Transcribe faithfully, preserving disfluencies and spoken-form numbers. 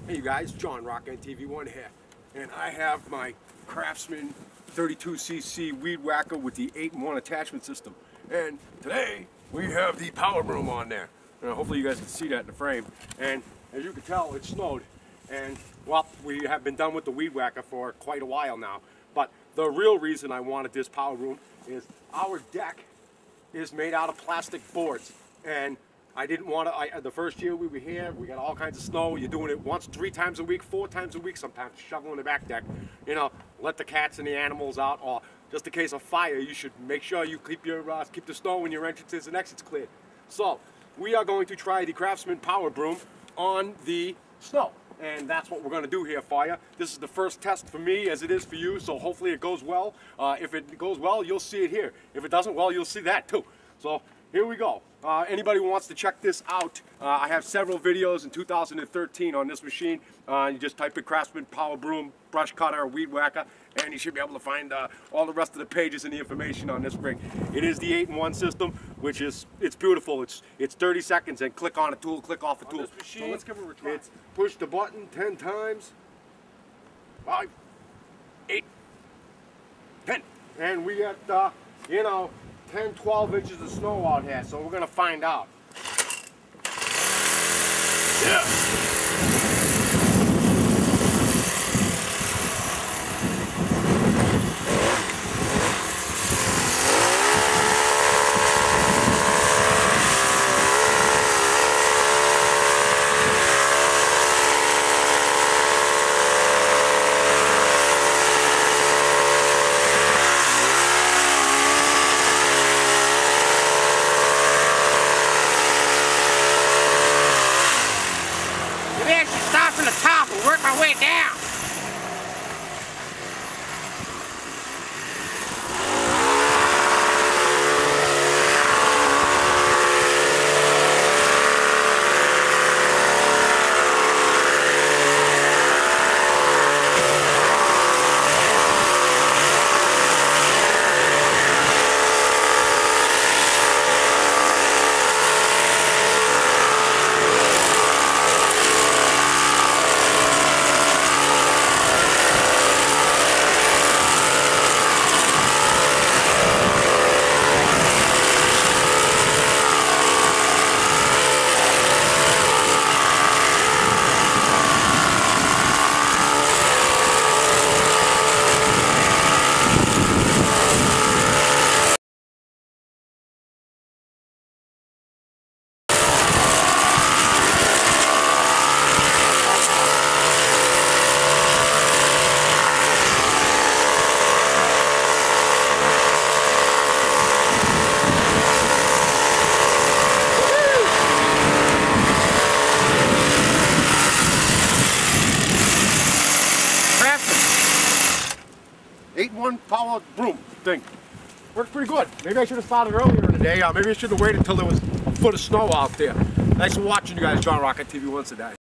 Hey you guys, John Rock on T V one here, and I have my Craftsman thirty-two C C weed whacker with the eight in one attachment system. And today we have the power broom on there. Now, hopefully you guys can see that in the frame. And as you can tell, it snowed. And well, we have been done with the weed whacker for quite a while now. But the real reason I wanted this power broom is our deck is made out of plastic boards. And I didn't want to, I, the first year we were here, we got all kinds of snow. You're doing it once, three times a week, four times a week sometimes, shoveling the back deck. You know, let the cats and the animals out, or just in case of fire, you should make sure you keep your uh, keep the snow in your entrances and exits cleared. So, we are going to try the Craftsman power broom on the snow. And that's what we're going to do here for you. This is the first test for me as it is for you, so hopefully it goes well. Uh, if it goes well, you'll see it here. If it doesn't, well, you'll see that too. So, here we go. Uh, anybody who wants to check this out, uh, I have several videos in two thousand thirteen on this machine. Uh, you just type in Craftsman power broom, brush cutter, weed whacker, and you should be able to find uh, all the rest of the pages and the information on this rig. It is the eight in one system, which is, it's beautiful. It's it's thirty seconds and click on a tool, click off a tool. On this machine, so let's give it a try. It's push the button ten times, five, eight, ten, and we got, uh, you know, ten, twelve inches of snow out here, so we're gonna find out. Yeah. From the top and work my way down. eight in one power broom thing. Works pretty good. Maybe I should have started earlier in the day. Uh, maybe I should have waited until there was a foot of snow out there. Thanks for watching, you guys. John Rock on T V once a day.